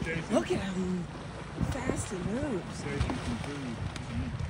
Look at how fast it moves. Chasing some food.